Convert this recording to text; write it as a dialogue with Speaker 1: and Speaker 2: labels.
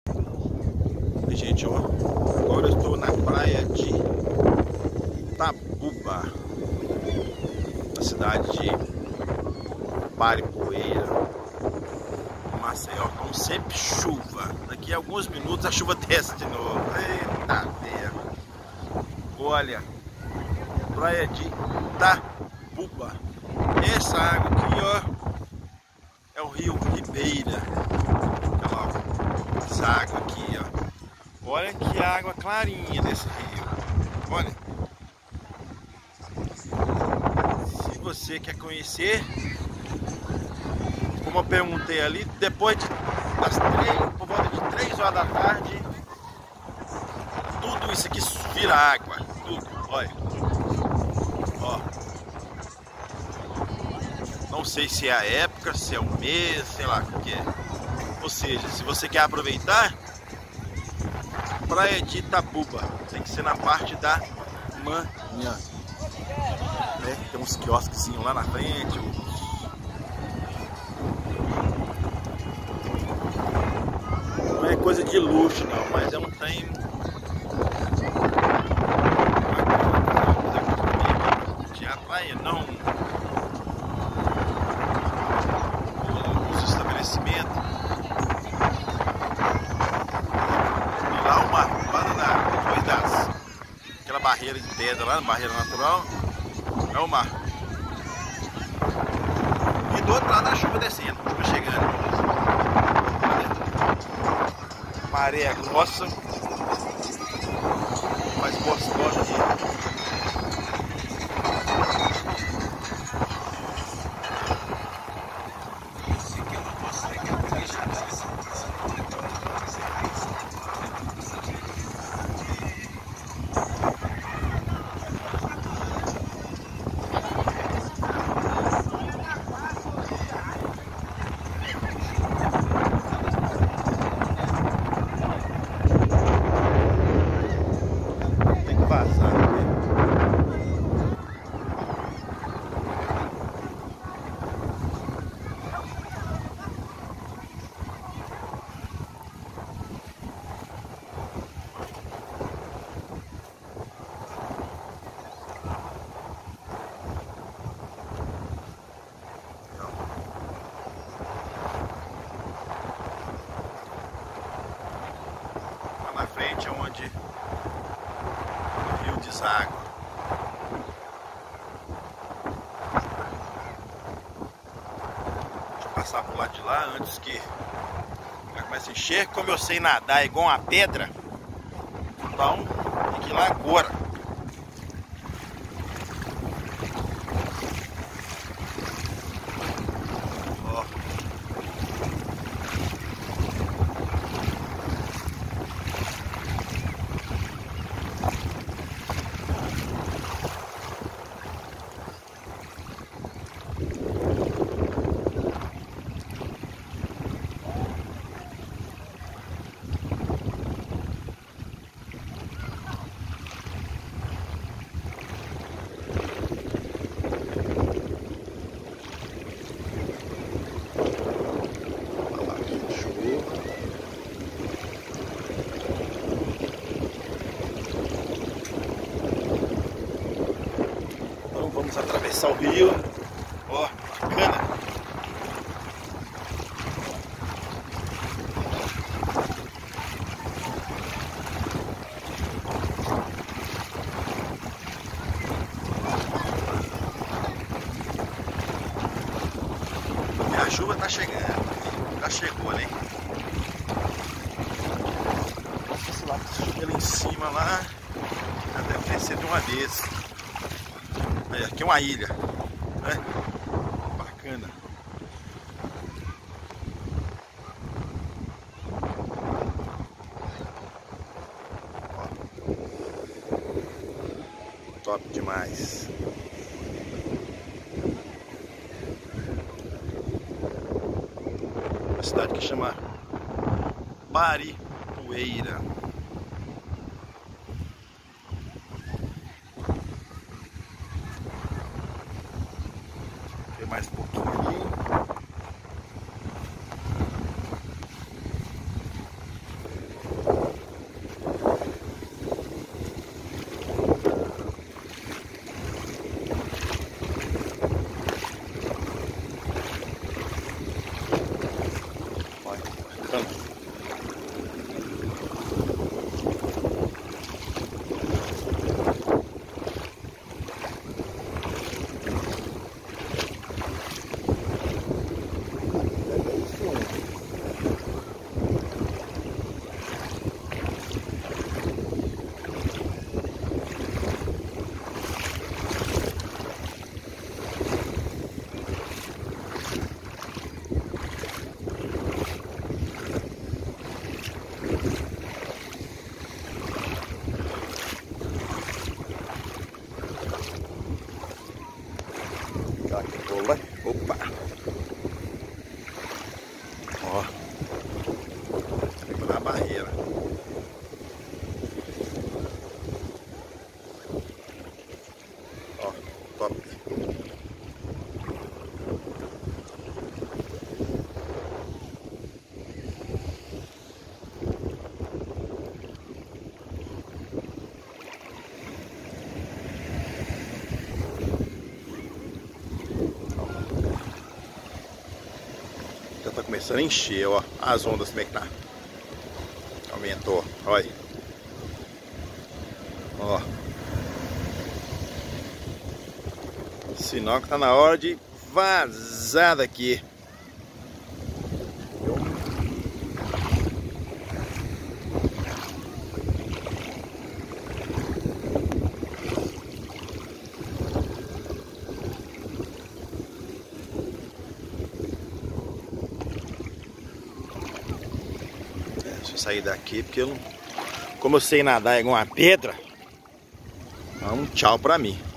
Speaker 1: Oi, gente, ó. Agora eu estou na praia de Itabuba, na cidade de Paripoeira, Maceió. Como sempre, chuva. Daqui a alguns minutos a chuva desce de novo. Eita terra. Olha, praia de Itabuba. Essa água aqui, ó, é o rio Ribeira. Olha lá, ó, essa água aqui, ó. Olha que água clarinha desse rio. Olha. Se você quer conhecer, como eu perguntei ali, depois por volta de 3 horas da tarde, tudo isso aqui vira água. Tudo, olha. Ó. Não sei se é a época, se é o mês, sei lá o que é. Ou seja, se você quer aproveitar, praia de Itabuba, tem que ser na parte da manhã. Né? Tem uns quiosquezinhos lá na frente. Não é coisa de luxo não, mas é um trem. Tinha a praia não. Os estabelecimentos. E lá o mar, depois aquela barreira de pedra lá, barreira natural. É o mar. E do outro lado a chuva descendo, chuva chegando. Maré grossa, mas gostosa aqui. Na frente é onde o rio deságua. Deixa eu passar pro lado de lá antes que comece a encher. Como eu sei nadar igual uma pedra, então tem que ir lá agora. Vamos atravessar o rio. Ó, bacana. E a chuva tá chegando. Já chegou, né? Esse lá, ali em cima lá, já deve descer de uma vez. Aqui é uma ilha, né? Bacana. Ó. Top demais. Uma cidade que chama Paripoeira. Mais um pouquinho ali. primeira. Ó, top. Já tá começando a encher, ó. As ondas como é que tá. Aumentou, olha. Ó. Sinal que tá na hora de vazar daqui. Deixa eu sair daqui porque eu não... Como eu sei nadar igual uma pedra, dá um tchau pra mim.